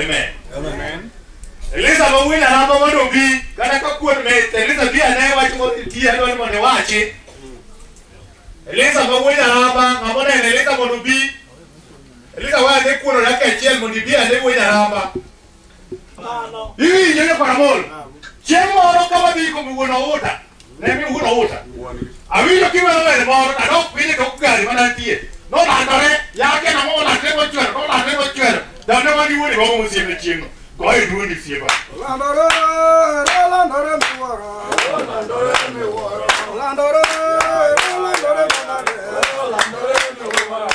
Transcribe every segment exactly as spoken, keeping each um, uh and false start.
Amen. Amen. Elisa mawina hapa wado bi kana ka kuot me Elisa bi ane wacho mo ti ado mo ne wachi. Elisa mawina hapa ngabona Elisa mo bi. Elisa wa ne kuno na ka chiel mo bi ane wina hapa. No. Hivi nyene kwa mol. Chemo ro kama bi ko mi wona ota. Ne mi wona ota. Awiyo kiwa na le mo ta do pini ko gari mana tie. No la ndore yake na mo la trebo chwero, no la trebo chwero. Da ne wani woni ko mo sie me chimo. Go ahead do ni sie ba. La ndore, la ndore mi wara. La ndore mi wara. La ndore, la ndore mi wara. La ndore mi wara.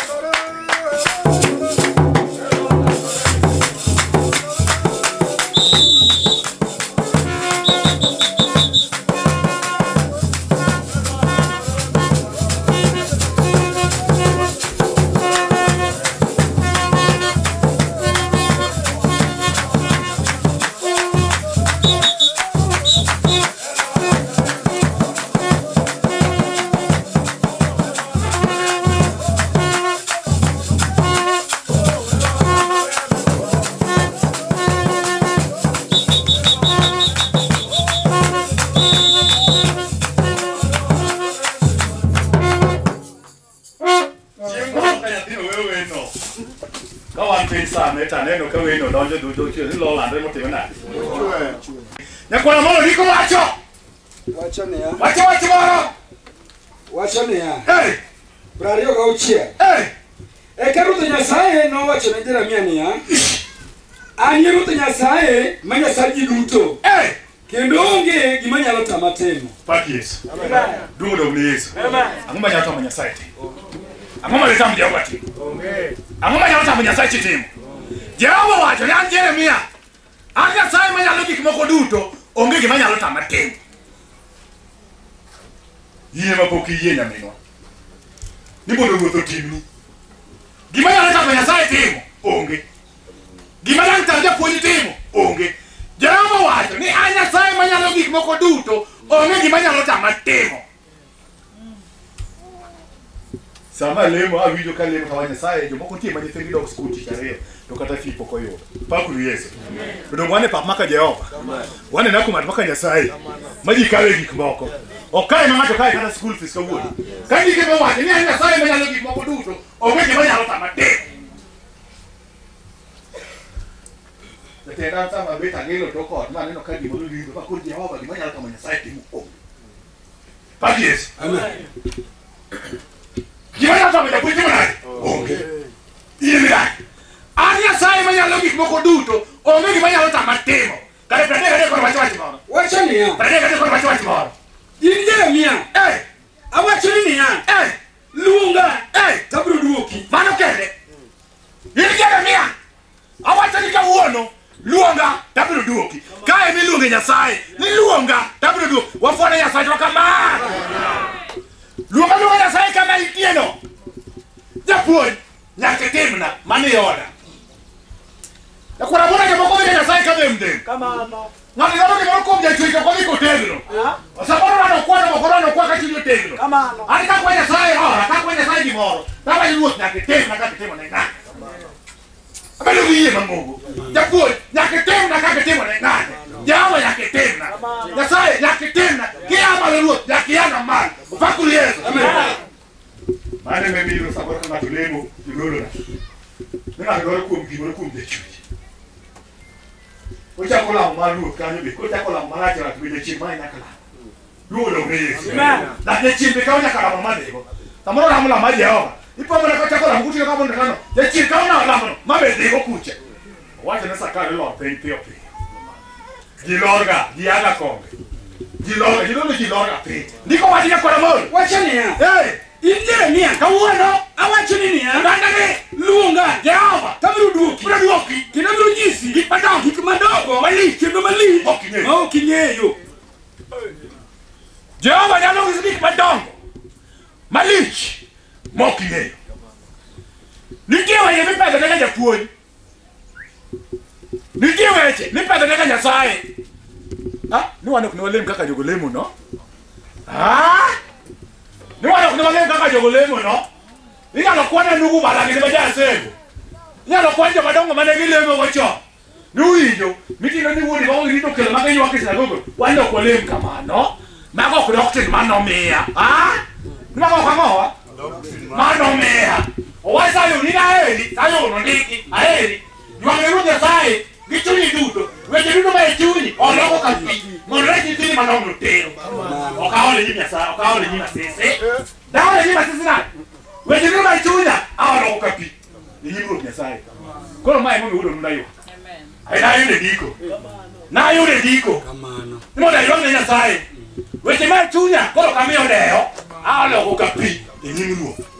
Neno ka weno donjo du du chi lo la ndemo tena. Na kwa mono liko wacho. Wacho ne ya. Wacho wacho moro. Wacho ne ya. Eh. Brario ga uchie. Eh. E ka ruto Nyasaye no wacho ne Jeremia ne ya. Ani ruto Nyasaye manya saji duto. Eh. Kendo onge gima nyalo tama temo. Pak Yesu. Amen. Dungo do Yesu. Amen. Angoma nyalo tama Nyasaye te. Angoma le tama Jehova te. Amen. Angoma nyalo tama Nyasaye te. Jehova wacho ne Jeremia. Anga sai manyalo gik moko duto, onge gima nyalo tama timo. Yie mapok yie nyaminwa. Ni bodo wuotho timni. Gima nyalo tama Nyasaye timo, onge. Gima nyalo tama japuonj timo, onge. Jehova wacho ni anya sai manyalo gik moko duto, onge gima nyalo tama timo. Sama lemo awinjo ka lemo kawa Nyasaye jomoko tie manye thegi dog school tichario to kata fipo koyo. Pakuru Yesu. Amen. To wane pak maka Jehova. Amen. Wane na kuma maka Nyasaye. Maji kale gik moko. Okae ma ngato kae kata school fees kawuono. Ka dike mo wacho ni Nyasaye manyalo gik moko duto, onge gima nyalo tama timo. Tenda sama beta ngelo to kot maneno ka gimo lindo pakuru Jehova gima nyalo tama Nyasaye timo. Pak Yesu. Amen. Gimana sama dia punya mana? Oke. Iya benar. Anya saya manyalo gik moko duto, onge gima nyalo tama timo. Kare prade kare kor wacho wacho moro. Wacho ni ya. Prade kare kor wacho wacho moro. In Jeremia. Eh. Awacho ni ya. Eh. Luonga. Eh. Tabro duoki. Mano kende. In Jeremia. Awacho ni kawuono. Luonga tabro duoki. Kae mi luonge Nyasaye. Ni luonga tabro duoki. Wafona Nyasaye to kama. Luonga luonga Nyasaye kama itieno. Japuonj nyaka timna mane yoda. Ya kuna mbona ke moko ya Nyasaye kama mdem. Kama ama. Ngani yodo ke moko ya chuika kwa niko tegno. Ah. Sababu wana kwa na mokoro na kwa kati tegno. Kama ama. Ani ka kwa Nyasaye ora, ka kwa Nyasaye dimoro. Taba yuot nyaka timna ka timo na ngani. Abelo wiye mangogo. Japuonj nyaka timna ka timo na ngani. Jawa nyaka timna. Nyasaye nyaka timna. Kiama luot nyaka yana mal. Pakuru Yesu. Amen. Mane me biro sabor kama tulemo dilolo na. Nina ngoro kum gimoro kum de chuji. Ocha kola malu kanyo be. Ocha kola mara jara tuwe de chimai na kala. Duolo Yesu. Amen. Na de chimbe kaonya kala mama dego. Tamoro na mula maji yao. Ipo mwana kocha kola mkuti kama ndo kano. De chimbe kaona la mano. Mabe dego kuche. Wacha na sakare lo pen pio pe. Gilorga, diaga konge. Gilorga, gilorga gilorga pe. Ndiko wacha kwa mol. Wacha ni ya. Hey. In Jeremia kawuono awacho ni ya ndangane luonga Jehova tabiro duoki biro duoki kendo biro nyisi gik madongo gik madongo mali kendo mali ma ok ing'eyo. Jehova nyalo nyisi gik madongo malich ma ok ing'eyo. Nitie weche mipedho ne japuonj. Nitie weche mipedho ne Nyasaye. Ah, ni wan ok ne walem kaka jogo lemo no. Ah, ni wana kuna wale kaka jogo lemo no. Ika no kwana nugu bala ni baja sego. Nyalo kwanjo madongo mane gilemo go chon. Nuwinjo, mitino ni wuodi ba ong'ito kelo magenyo wakis na gogo. Wando kolem kamano. Mago ok doctrine mano miya. Ah? Mago kang'owa? Mano miya. Owa sayo ni na eri, sayo no ndiki, aeri. Ywang'e Ruoth Nyasaye gi chunyi duto. Weche duto ma e chunyi oloko ka pi. Mondo rech nyithini madongo tero. Ok aole nyim Nyasaye, ok aole nyim Asisi. Daole nyim Asisi nade? Weche duto ma e chunya aoloko ka pi. Nyim Ruoth Nyasaye. Koro mae mondo udo nunda yo. Ai na yude diko. Na yude diko. Kamano. Mondo ywang' ne Nyasaye. Weche ma e chunya koro kamiyo deyo aoloko ka pi. Nyim Ruoth.